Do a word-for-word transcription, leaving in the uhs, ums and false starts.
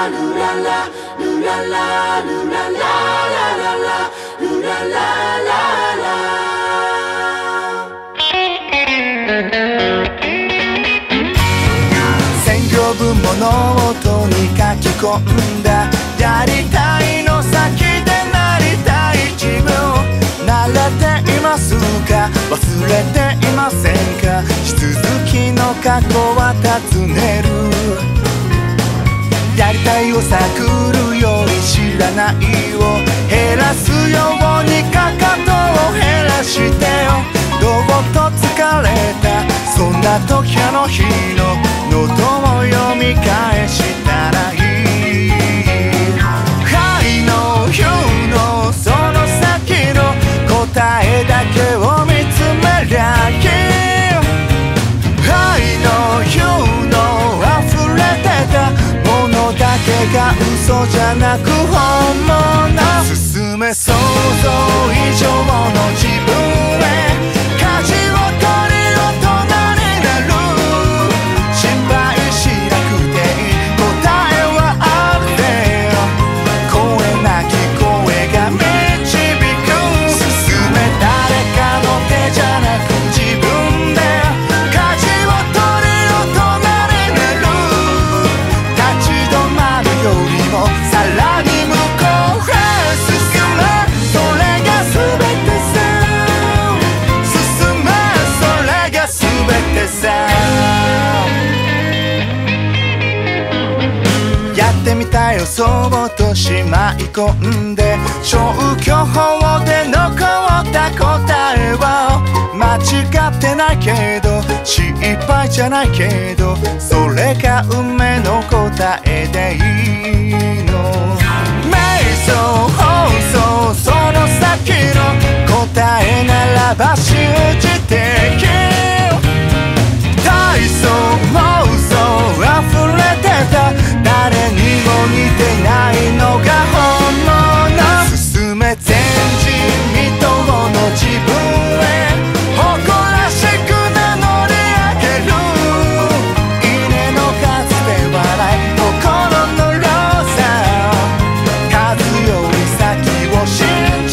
ルララルララルラララララルララララ専業部物音に書き込んだやりたいの先でなりたい自分慣れていますか忘れていませんかし続きの過去は尋ねるやりたいを探るより知らないを減らすようにかかとを減らしてよどうと疲れたそんな時あの日のノートを読み返したらいいはいの言うのその先の答えだけを見つめりゃいいはいの言うの溢れてたものだけが嘘じゃなく本物進め想像以上の自分へ舵を取り大人になる心配しなくていい答えはあるで声なき声が導く進め誰かの手じゃなく自分で舵を取り大人になる立ち止まるよりもさらに向こうへ進めそれが全てさ進めそれが全てさやってみたよそうとしまい込んで消去法で残った答えは間違ってないけど失敗じゃないけどそれが運命の答えでいいの瞑想放送その先の答えならば信じてき体操妄想溢れてた誰にも似てないのが本物進め前人未到の自分へ誇らしく名乗り上げる稲の数で笑い心のローサ数より先を信じ